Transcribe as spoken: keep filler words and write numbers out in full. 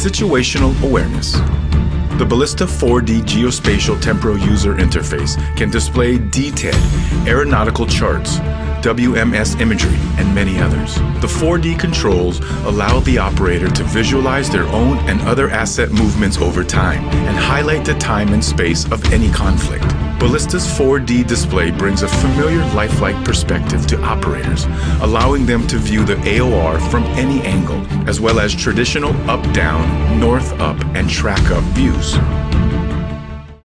Situational awareness. The Ballista four D Geospatial Temporal User Interface can display detailed aeronautical charts, W M S imagery, and many others. The four D controls allow the operator to visualize their own and other asset movements over time and highlight the time and space of any conflict. Ballista's four D display brings a familiar lifelike perspective to operators, allowing them to view the A O R from any angle, as well as traditional up-down, north-up, and track-up views.